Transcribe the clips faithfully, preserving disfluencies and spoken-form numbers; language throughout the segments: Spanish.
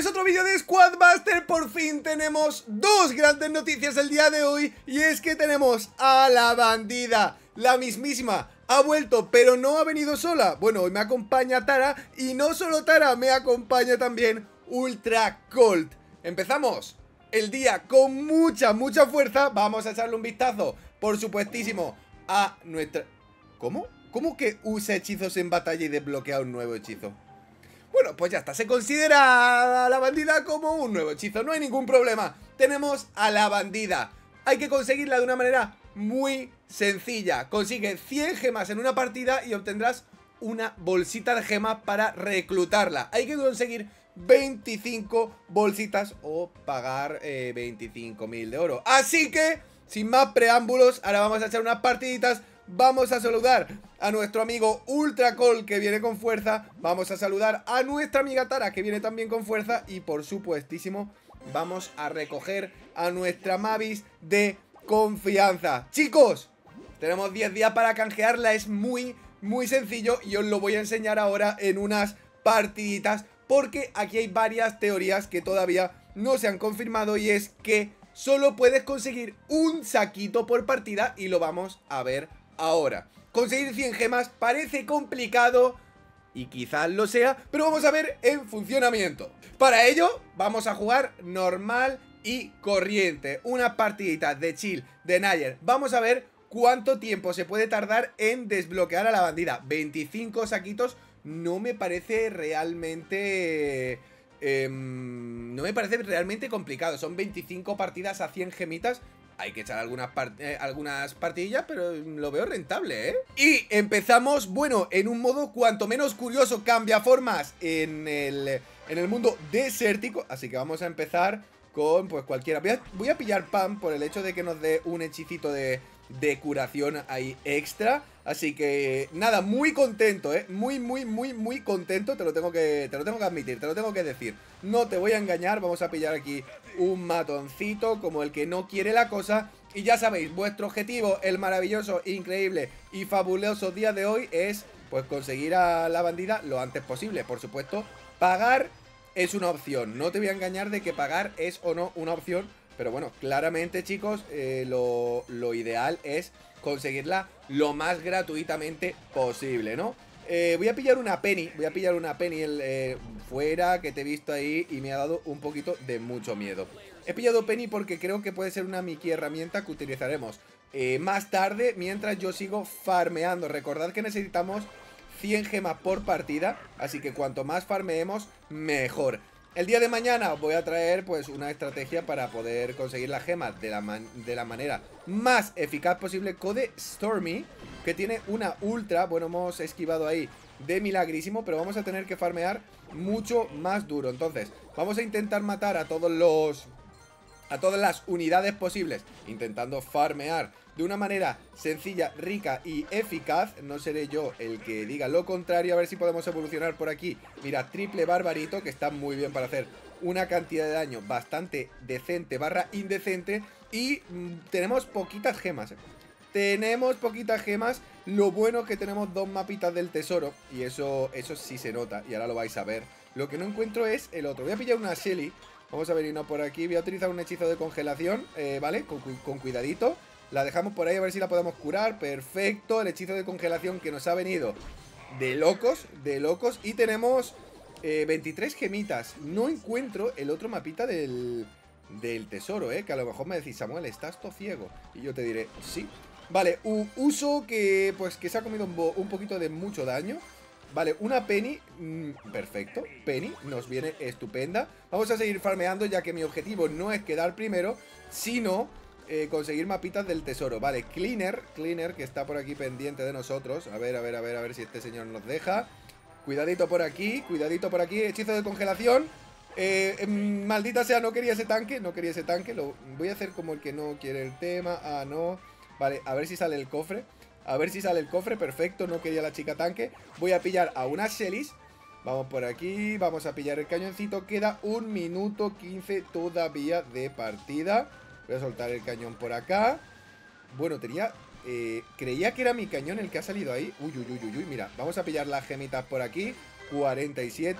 bienvenidos a otro vídeo de Squadbuster. Por fin tenemos dos grandes noticias el día de hoy. Y es que tenemos a la bandida, la mismísima. Ha vuelto, pero no ha venido sola. Bueno, hoy me acompaña Tara. Y no solo Tara, me acompaña también Ultra Colt. Empezamos el día con mucha, mucha fuerza. Vamos a echarle un vistazo, por supuestísimo, a nuestra... ¿Cómo? ¿Cómo que usa hechizos en batalla y desbloquea un nuevo hechizo? Bueno, pues ya está, se considera a la bandida como un nuevo hechizo, no hay ningún problema. Tenemos a la bandida. Hay que conseguirla de una manera muy sencilla. Consigue cien gemas en una partida y obtendrás una bolsita de gemas para reclutarla. Hay que conseguir veinticinco bolsitas o pagar eh, veinticinco mil de oro. Así que, sin más preámbulos, ahora vamos a echar unas partiditas. Vamos a saludar a nuestro amigo Ultra Colt, que viene con fuerza. Vamos a saludar a nuestra amiga Tara, que viene también con fuerza. Y por supuestísimo, vamos a recoger a nuestra Mavis de confianza. Chicos, tenemos diez días para canjearla. Es muy, muy sencillo y os lo voy a enseñar ahora en unas partiditas, porque aquí hay varias teorías que todavía no se han confirmado. Y es que solo puedes conseguir un saquito por partida y lo vamos a ver ahora. Conseguir cien gemas parece complicado y quizás lo sea, pero vamos a ver en funcionamiento. Para ello vamos a jugar normal y corriente, unas partiditas de chill, de Nayer. Vamos a ver cuánto tiempo se puede tardar en desbloquear a la bandida. veinticinco saquitos no me parece realmente... Eh, no me parece realmente complicado. Son veinticinco partidas a cien gemitas. Hay que echar algunas, part eh, algunas partidillas, pero lo veo rentable, ¿eh? Y empezamos, bueno, en un modo cuanto menos curioso, cambia formas en el, en el mundo desértico. Así que vamos a empezar con, pues, cualquiera. Voy a, voy a pillar Pam por el hecho de que nos dé un hechicito de, de curación ahí extra. Así que, nada, muy contento, ¿eh? Muy, muy, muy, muy contento. Te lo tengo que, te lo tengo que admitir, te lo tengo que decir. No te voy a engañar. Vamos a pillar aquí un matoncito como el que no quiere la cosa. Y ya sabéis, vuestro objetivo, el maravilloso, increíble y fabuloso día de hoy es, pues, conseguir a la bandida lo antes posible. Por supuesto, pagar es una opción. No te voy a engañar de que pagar es o no una opción. Pero bueno, claramente, chicos, eh, lo, lo ideal es conseguirla lo más gratuitamente posible, ¿no? Eh, voy a pillar una Penny, voy a pillar una Penny el, eh, fuera, que te he visto ahí y me ha dado un poquito de mucho miedo. He pillado Penny porque creo que puede ser una Mickey herramienta que utilizaremos eh, más tarde mientras yo sigo farmeando. Recordad que necesitamos cien gemas por partida, así que cuanto más farmeemos, mejor. El día de mañana voy a traer, pues, una estrategia para poder conseguir las gemas de la, man de la manera más eficaz posible. Code Stormy, que tiene una ultra. Bueno, hemos esquivado ahí de milagrísimo, pero vamos a tener que farmear mucho más duro. Entonces, vamos a intentar matar a todos los... a todas las unidades posibles, intentando farmear de una manera sencilla, rica y eficaz. No seré yo el que diga lo contrario. A ver si podemos evolucionar por aquí. Mira, triple barbarito, que está muy bien para hacer una cantidad de daño bastante decente barra indecente. Y mmm, tenemos poquitas gemas, ¿eh? Tenemos poquitas gemas. Lo bueno es que tenemos dos mapitas del tesoro, y eso, eso sí se nota, y ahora lo vais a ver. Lo que no encuentro es el otro. Voy a pillar una Shelly. Vamos a venirnos por aquí. Voy a utilizar un hechizo de congelación, eh, ¿vale? Con, con cuidadito. La dejamos por ahí a ver si la podemos curar. Perfecto. El hechizo de congelación que nos ha venido de locos, de locos. Y tenemos eh, veintitrés gemitas. No encuentro el otro mapita del, del tesoro, ¿eh? Que a lo mejor me decís, Samuel, ¿estás todo ciego? Y yo te diré, sí. Vale, un uso que, pues, que se ha comido un, un poquito de mucho daño. Vale, una Penny, mmm, perfecto, Penny, nos viene estupenda. Vamos a seguir farmeando, ya que mi objetivo no es quedar primero, sino eh, conseguir mapitas del tesoro. Vale, Cleaner, Cleaner, que está por aquí pendiente de nosotros. A ver, a ver, a ver, a ver si este señor nos deja. Cuidadito por aquí, cuidadito por aquí, hechizo de congelación. eh, eh, Maldita sea, no quería ese tanque, no quería ese tanque. Lo voy a hacer como el que no quiere el tema. Ah, no. Vale, a ver si sale el cofre. A ver si sale el cofre, perfecto, no quería la chica tanque. Voy a pillar a unas Shellys. Vamos por aquí, vamos a pillar el cañoncito. Queda un minuto quince todavía de partida. Voy a soltar el cañón por acá. Bueno, tenía... Eh, creía que era mi cañón el que ha salido ahí. Uy, uy, uy, uy, uy, mira, vamos a pillar las gemitas por aquí. cuarenta y siete.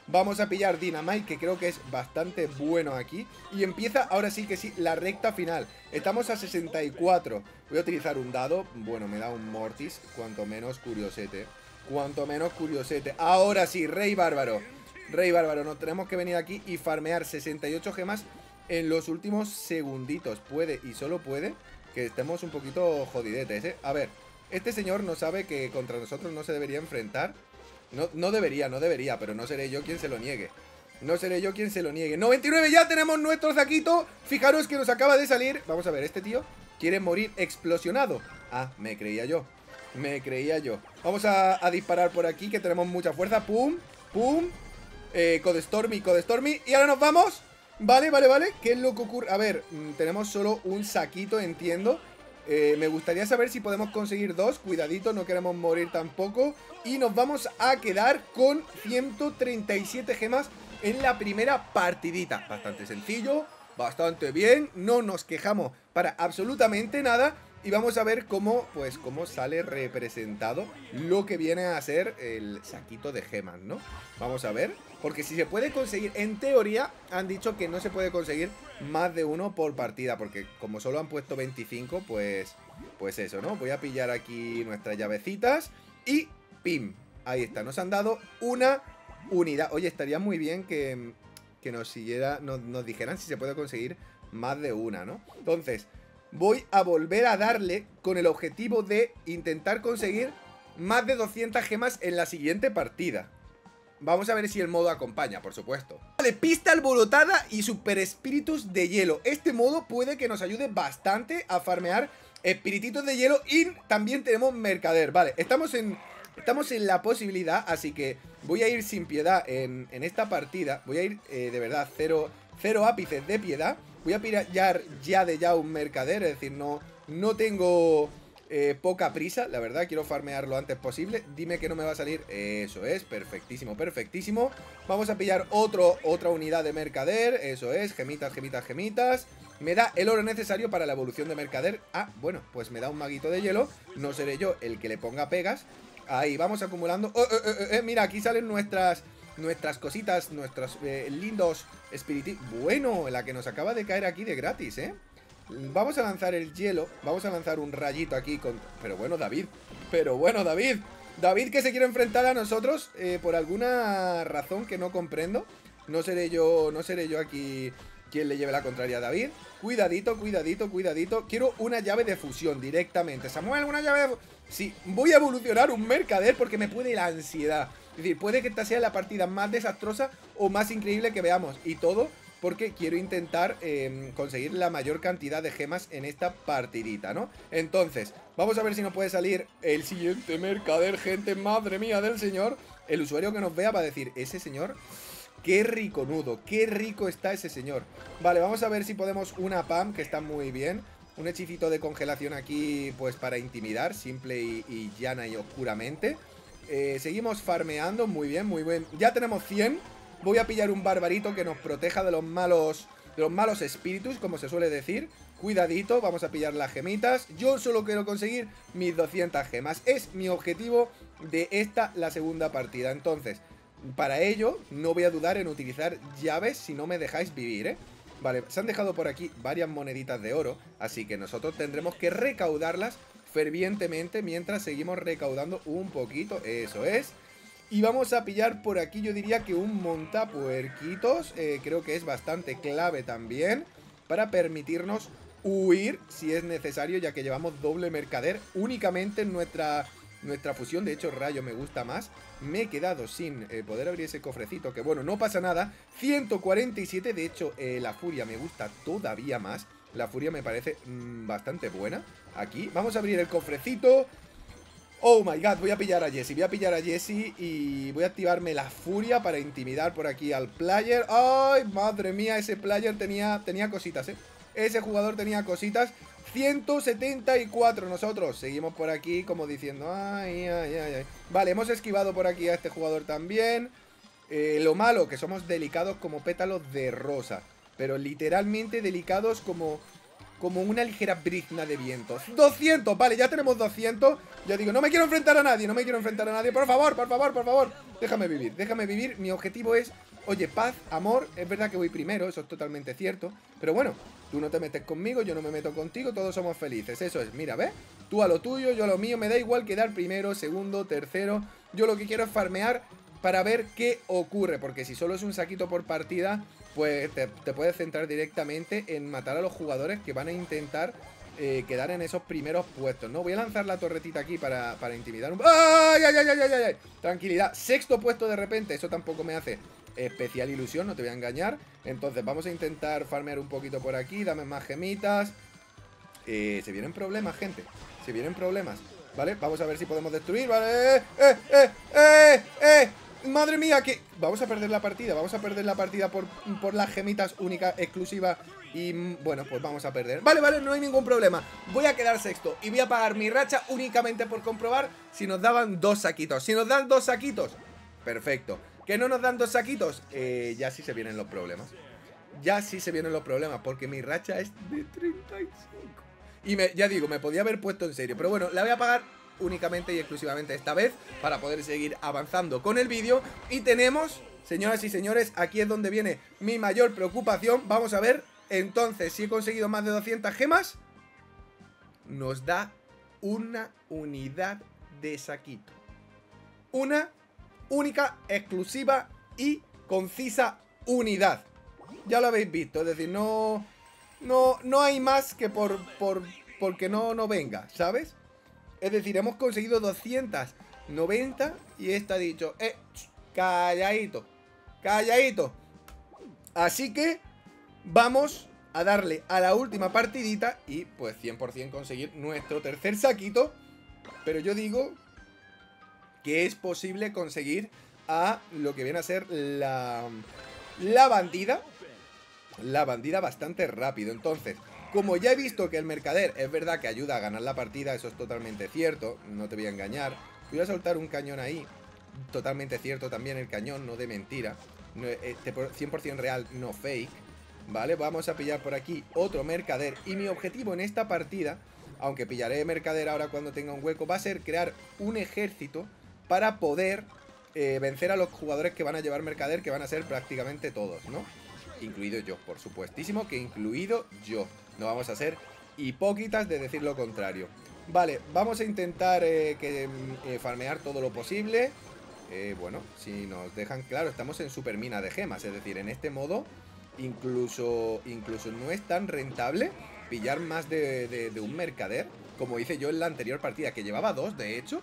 Vamos a pillar Dynamite, que creo que es bastante bueno aquí. Y empieza, ahora sí que sí, la recta final. Estamos a sesenta y cuatro. Voy a utilizar un dado. Bueno, me da un Mortis. Cuanto menos curiosete. Cuanto menos curiosete. Ahora sí, Rey Bárbaro. Rey Bárbaro, nos tenemos que venir aquí y farmear sesenta y ocho gemas en los últimos segunditos. Puede y solo puede que estemos un poquito jodidetes, ¿eh? A ver, este señor no sabe que contra nosotros no se debería enfrentar. No, no debería, no debería, pero no seré yo quien se lo niegue. No seré yo quien se lo niegue. noventa y nueve, ya tenemos nuestro Zaquito. Fijaros que nos acaba de salir. Vamos a ver, este tío quiere morir explosionado. Ah, me creía yo. Me creía yo. Vamos a, a disparar por aquí, que tenemos mucha fuerza. Pum, pum. Eh, Codestormy, Codestormy. Y ahora nos vamos. Vale, vale, vale. ¿Qué es lo que ocurre? A ver, mmm, tenemos solo un Zaquito, entiendo. Eh, me gustaría saber si podemos conseguir dos. Cuidadito, no queremos morir tampoco. Y nos vamos a quedar con ciento treinta y siete gemas en la primera partidita. Bastante sencillo, bastante bien. No nos quejamos para absolutamente nada. Y vamos a ver cómo, pues, cómo sale representado lo que viene a ser el saquito de gemas, ¿no? Vamos a ver, porque si se puede conseguir, en teoría, han dicho que no se puede conseguir más de uno por partida, porque como solo han puesto veinticinco, pues, pues eso, ¿no? Voy a pillar aquí nuestras llavecitas y ¡pim! Ahí está, nos han dado una unidad. Oye, estaría muy bien que, que nos siguiera, nos, nos dijeran si se puede conseguir más de una, ¿no? Entonces, voy a volver a darle con el objetivo de intentar conseguir más de doscientas gemas en la siguiente partida. Vamos a ver si el modo acompaña, por supuesto. Vale, pista alborotada y super espíritus de hielo. Este modo puede que nos ayude bastante a farmear espirititos de hielo. Y también tenemos mercader. Vale, estamos en, estamos en la posibilidad, así que voy a ir sin piedad en, en esta partida. Voy a ir eh, de verdad cero, cero ápices de piedad. Voy a pillar ya de ya un mercader, es decir, no, no tengo eh, poca prisa, la verdad, quiero farmear lo antes posible. Dime que no me va a salir, eso es, perfectísimo, perfectísimo. Vamos a pillar otro, otra unidad de mercader, eso es, gemitas, gemitas, gemitas. Me da el oro necesario para la evolución de mercader. Ah, bueno, pues me da un maguito de hielo, no seré yo el que le ponga pegas. Ahí, vamos acumulando. Oh, oh, oh, oh, eh, mira, aquí salen nuestras... Nuestras cositas, nuestros eh, lindos espíritus. Bueno, la que nos acaba de caer aquí de gratis, ¿eh? Vamos a lanzar el hielo. Vamos a lanzar un rayito aquí con... Pero bueno, David. Pero bueno, David. David que se quiere enfrentar a nosotros eh, por alguna razón que no comprendo. No seré yo, no seré yo aquí quien le lleve la contraria a David. Cuidadito, cuidadito, cuidadito. Quiero una llave de fusión directamente. Samuel, una llave de... Sí, voy a evolucionar un mercader porque me puede la ansiedad. Es decir, puede que esta sea la partida más desastrosa o más increíble que veamos. Y todo porque quiero intentar eh, conseguir la mayor cantidad de gemas en esta partidita, ¿no? Entonces, vamos a ver si nos puede salir el siguiente mercader, gente. Madre mía del señor. El usuario que nos vea va a decir, ese señor... Qué rico nudo, qué rico está ese señor. Vale, vamos a ver si podemos una P A M, que está muy bien. Un hechicito de congelación aquí, pues para intimidar, simple y, y llana y oscuramente. Eh, seguimos farmeando, muy bien, muy bien. Ya tenemos cien. Voy a pillar un barbarito que nos proteja de los malos, de los malos espíritus, como se suele decir. Cuidadito, vamos a pillar las gemitas. Yo solo quiero conseguir mis doscientas gemas. Es mi objetivo de esta, la segunda partida. Entonces... para ello, no voy a dudar en utilizar llaves si no me dejáis vivir, ¿eh? Vale, se han dejado por aquí varias moneditas de oro, así que nosotros tendremos que recaudarlas fervientemente mientras seguimos recaudando un poquito, eso es. Y vamos a pillar por aquí, yo diría que un montapuerquitos, eh, creo que es bastante clave también, para permitirnos huir si es necesario, ya que llevamos doble mercader únicamente en nuestra... nuestra fusión. De hecho, rayo me gusta más. Me he quedado sin eh, poder abrir ese cofrecito, que bueno, no pasa nada. Ciento cuarenta y siete, de hecho, eh, la furia me gusta todavía más. La furia me parece mmm, bastante buena. Aquí, vamos a abrir el cofrecito. Oh my god, voy a pillar a Jesse. Voy a pillar a Jesse y voy a activarme la furia para intimidar por aquí al player. Ay, madre mía, ese player tenía, tenía cositas, eh Ese jugador tenía cositas. Ciento setenta y cuatro nosotros. Seguimos por aquí como diciendo, ay, ay, ay, ay. Vale, hemos esquivado por aquí a este jugador también. eh, Lo malo, que somos delicados como pétalos de rosa. Pero literalmente delicados como... como una ligera brizna de vientos. ¡doscientos! Vale, ya tenemos doscientos. Ya digo, no me quiero enfrentar a nadie, no me quiero enfrentar a nadie. Por favor, por favor, por favor. Déjame vivir, déjame vivir. Mi objetivo es, oye, paz, amor. Es verdad que voy primero, eso es totalmente cierto. Pero bueno, tú no te metes conmigo, yo no me meto contigo, todos somos felices. Eso es, mira, ¿ves? Tú a lo tuyo, yo a lo mío. Me da igual quedar primero, segundo, tercero. Yo lo que quiero es farmear para ver qué ocurre. Porque si solo es un saquito por partida, pues te, te puedes centrar directamente en matar a los jugadores que van a intentar eh, quedar en esos primeros puestos, ¿no? Voy a lanzar la torretita aquí para, para intimidar un... ¡Ay, ay, ay, ay, ay, ay! Tranquilidad. Sexto puesto de repente. Eso tampoco me hace especial ilusión, no te voy a engañar. Entonces vamos a intentar farmear un poquito por aquí. Dame más gemitas. Eh, se vienen problemas, gente. Se vienen problemas. ¿Vale? Vamos a ver si podemos destruir. ¿Vale? ¡Eh, eh, eh, eh! eh. Madre mía, que vamos a perder la partida. Vamos a perder la partida por, por las gemitas únicas, exclusivas. Y bueno, pues vamos a perder. Vale, vale, no hay ningún problema. Voy a quedar sexto y voy a pagar mi racha únicamente por comprobar si nos daban dos saquitos. Si nos dan dos saquitos, perfecto. ¿Que no nos dan dos saquitos? Eh, ya sí se vienen los problemas. Ya sí se vienen los problemas, porque mi racha es de treinta y cinco. Y me, ya digo, me podía haber puesto en serio. Pero bueno, la voy a pagar únicamente y exclusivamente esta vez, para poder seguir avanzando con el vídeo. Y tenemos, señoras y señores, aquí es donde viene mi mayor preocupación. Vamos a ver, entonces, si he conseguido más de doscientas gemas, nos da una unidad de saquito. Una única, exclusiva y concisa unidad. Ya lo habéis visto, es decir, no, no, no hay más que por, por porque no, no venga, ¿sabes? Es decir, hemos conseguido doscientas noventa y esta ha dicho, eh, calladito, calladito. Así que vamos a darle a la última partidita y pues cien por cien conseguir nuestro tercer saquito. Pero yo digo que es posible conseguir a lo que viene a ser la, la bandida. La bandida bastante rápido. Entonces, como ya he visto que el mercader es verdad que ayuda a ganar la partida, eso es totalmente cierto, no te voy a engañar. Voy a soltar un cañón ahí, totalmente cierto también el cañón, no de mentira, cien por cien real, no fake. Vale, vamos a pillar por aquí otro mercader y mi objetivo en esta partida, aunque pillaré mercader ahora cuando tenga un hueco, va a ser crear un ejército para poder eh, vencer a los jugadores que van a llevar mercader, que van a ser prácticamente todos, ¿no? Incluido yo, por supuestísimo que incluido yo. No vamos a ser hipócritas de decir lo contrario. Vale, vamos a intentar eh, que, eh, farmear todo lo posible. eh, Bueno, si nos dejan claro, estamos en super mina de gemas. Es decir, en este modo incluso, incluso no es tan rentable pillar más de, de, de un mercader, como hice yo en la anterior partida, que llevaba dos de hecho.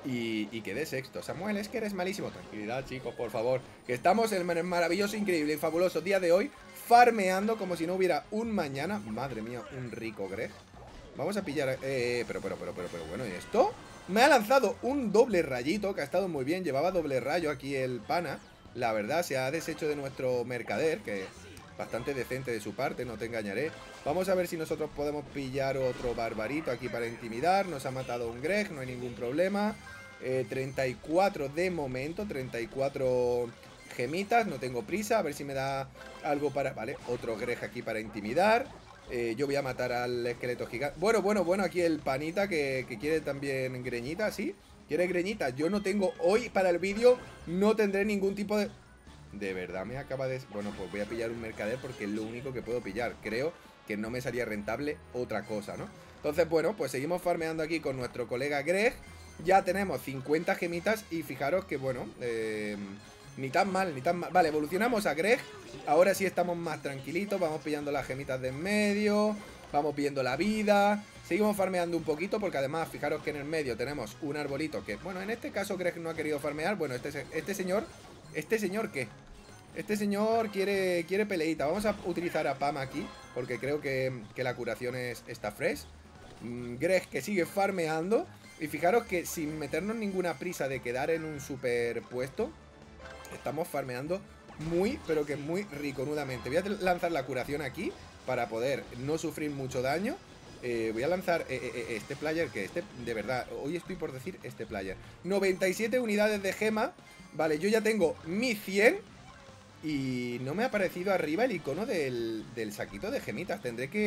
Y, y quedé sexto. Samuel, es que eres malísimo. Tranquilidad, chicos, por favor. Que estamos en el maravilloso, increíble y fabuloso día de hoy, farmeando como si no hubiera un mañana. Madre mía, un rico Greg. Vamos a pillar... Eh, pero, pero, pero, pero, pero, bueno, ¿y esto? Me ha lanzado un doble rayito, que ha estado muy bien. Llevaba doble rayo aquí el pana. La verdad, se ha deshecho de nuestro mercader, que bastante decente de su parte, no te engañaré. Vamos a ver si nosotros podemos pillar otro barbarito aquí para intimidar. Nos ha matado un Greg, no hay ningún problema. eh, treinta y cuatro de momento, treinta y cuatro gemitas, no tengo prisa. A ver si me da algo para... Vale, otro Greg aquí para intimidar. eh, Yo voy a matar al esqueleto gigante. Bueno, bueno, bueno, aquí el panita que, que quiere también greñita, ¿sí? Quiere greñita. Yo no tengo, hoy para el vídeo no tendré ningún tipo de... De verdad me acaba de... Bueno, pues voy a pillar un mercader porque es lo único que puedo pillar. Creo que no me salía rentable otra cosa, ¿no? Entonces, bueno, pues seguimos farmeando aquí con nuestro colega Greg. Ya tenemos cincuenta gemitas y fijaros que, bueno, eh, ni tan mal, ni tan mal. Vale, evolucionamos a Greg. Ahora sí estamos más tranquilitos. Vamos pillando las gemitas de en medio. Vamos pillando la vida. Seguimos farmeando un poquito porque además, fijaros que en el medio tenemos un arbolito que... Bueno, en este caso Greg no ha querido farmear. Bueno, este, este señor... ¿Este señor qué? Este señor quiere, quiere peleita. Vamos a utilizar a Pam aquí, porque creo que, que la curación es, está fresh. mm, Greg que sigue farmeando. Y fijaros que sin meternos ninguna prisa de quedar en un super puesto, estamos farmeando muy, pero que muy riconudamente. Voy a lanzar la curación aquí para poder no sufrir mucho daño. Eh, voy a lanzar eh, eh, este player, que este, de verdad, hoy estoy por decir este player. noventa y siete unidades de gema. Vale, yo ya tengo mi cien. Y no me ha aparecido arriba el icono del, del saquito de gemitas. Tendré que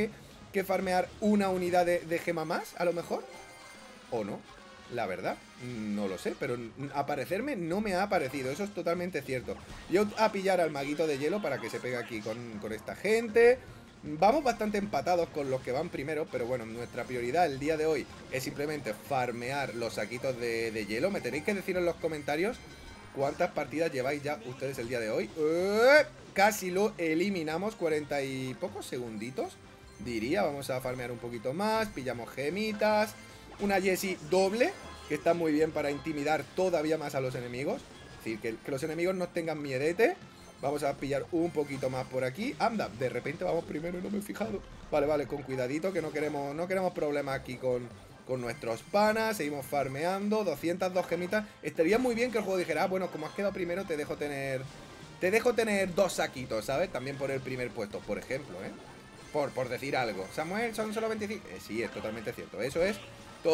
que farmear una unidad de, de gema más, a lo mejor. ¿O no? La verdad, no lo sé, pero aparecerme no me ha aparecido, eso es totalmente cierto. Yo a pillar al maguito de hielo para que se pegue aquí con, con esta gente. Vamos bastante empatados con los que van primero, pero bueno, nuestra prioridad el día de hoy es simplemente farmear los saquitos de, de hielo. Me tenéis que decir en los comentarios cuántas partidas lleváis ya ustedes el día de hoy. ¡Eh! Casi lo eliminamos, cuarenta y pocos segunditos, diría. Vamos a farmear un poquito más, pillamos gemitas. Una Jessie doble, que está muy bien para intimidar todavía más a los enemigos. Es decir, que, que los enemigos no tengan miedete. Vamos a pillar un poquito más por aquí. Anda, de repente vamos primero y no me he fijado. Vale, vale, con cuidadito, que no queremos, no queremos problemas aquí con, con nuestros panas. Seguimos farmeando, doscientas dos gemitas. Estaría muy bien que el juego dijera, ah, bueno, como has quedado primero, te dejo tener Te dejo tener dos saquitos, ¿sabes? También por el primer puesto, por ejemplo, ¿eh? Por, por decir algo. Samuel, son solo veinticinco. Eh, sí, es totalmente cierto. Eso es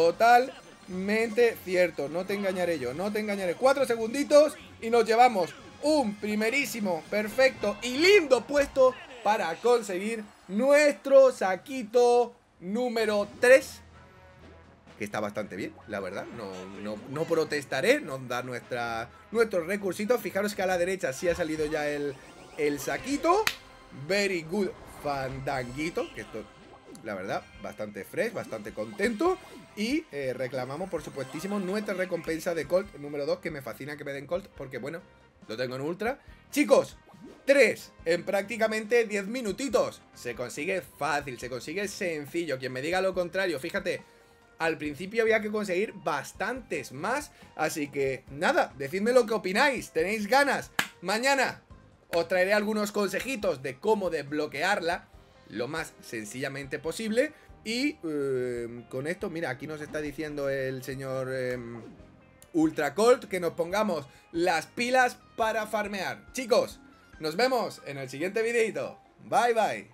totalmente cierto. No te engañaré yo, no te engañaré. Cuatro segunditos y nos llevamos un primerísimo, perfecto y lindo puesto para conseguir nuestro saquito número tres. Que está bastante bien, la verdad. No, no, no protestaré. Nos da nuestra, nuestros recursitos. Fijaros que a la derecha sí ha salido ya el, el saquito. Very good fandanguito. Que esto, la verdad, bastante fresh, bastante contento. Y eh, reclamamos, por supuestísimo, nuestra recompensa de Colt número dos. Que me fascina que me den Colt, porque bueno, lo tengo en ultra. Chicos, tres en prácticamente diez minutitos. Se consigue fácil, se consigue sencillo. Quien me diga lo contrario, fíjate, al principio había que conseguir bastantes más. Así que nada, decidme lo que opináis. ¿Tenéis ganas? Mañana os traeré algunos consejitos de cómo desbloquearla lo más sencillamente posible. Y eh, con esto, mira, aquí nos está diciendo el señor eh, Ultra Colt que nos pongamos las pilas para farmear. Chicos, nos vemos en el siguiente videito. Bye bye.